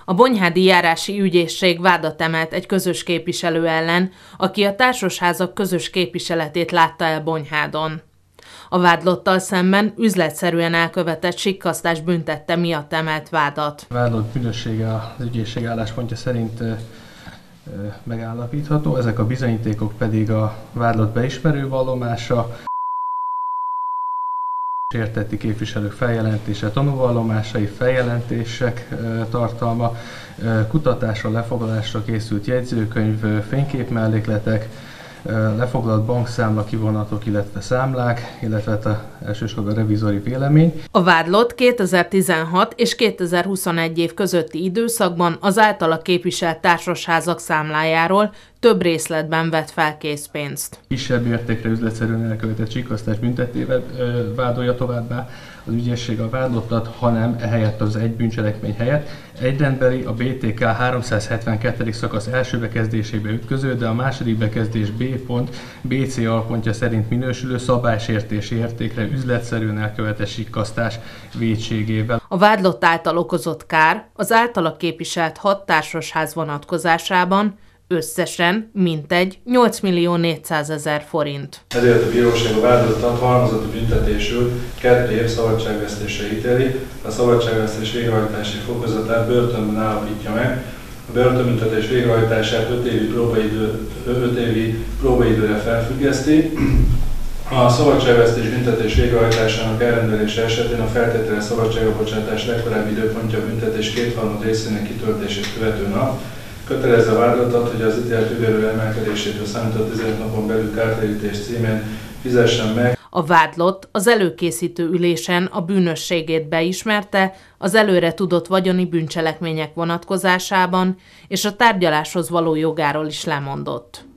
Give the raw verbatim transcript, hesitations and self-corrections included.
A Bonyhádi Járási Ügyészség vádat emelt egy közös képviselő ellen, aki a társasházak közös képviseletét látta el Bonyhádon. A vádlottal szemben üzletszerűen elkövetett sikkasztás büntette miatt emelt vádat. A vádlott bűnössége az ügyészség álláspontja szerint megállapítható, ezek a bizonyítékok pedig a vádlott beismerő vallomása, sértetti képviselők feljelentése, tanúvallomásai, feljelentések tartalma, kutatásra, lefoglalásra készült jegyzőkönyv, fényképmellékletek, lefoglalt bankszámla kivonatok, illetve számlák, illetve a, elsősorban a revizori vélemény. A vádlott kétezer-tizenhat és kétezer-huszonegy év közötti időszakban az általa képviselt társasházak számlájáról több részletben vett fel készpénzt. Kisebb értékre üzletszerűen elkövetett sikkasztás büntetével vádolja továbbá az ügyészség a vádlottat, hanem ehelyett az egy bűncselekmény helyett egyrendbeli a bé té ká háromszázhetvenkettedik szakasz első bekezdésébe ütköző, de a második bekezdés B pont bé cé alpontja szerint minősülő szabálysértési értékre üzletszerűen elkövetett sikkasztás vétségével. A vádlott által okozott kár az általa képviselt hat társasház vonatkozásában összesen mintegy nyolc millió négyszázezer forint. Ezért a bíróság a vádlottat halmozott büntetésül kettő év szabadságvesztésre ítéli, a szabadságvesztés végrehajtási fokozatát börtönben állapítja meg. A börtönbüntetés végrehajtását öt évi próbaidő, öt évi próbaidőre felfüggeszti. A szabadságvesztés büntetés végrehajtásának elrendelése esetén a feltételes szabadságra bocsátás legkorábbi időpontja a büntetés kétharmad részének kitöltését követő nap. Kötelezze a vádlottat, hogy az ítélet jogérő emelkedésétől számított tizenöt napon belül kártérítés címén fizessen meg. A vádlott az előkészítő ülésen a bűnösségét beismerte az előre tudott vagyoni bűncselekmények vonatkozásában, és a tárgyaláshoz való jogáról is lemondott.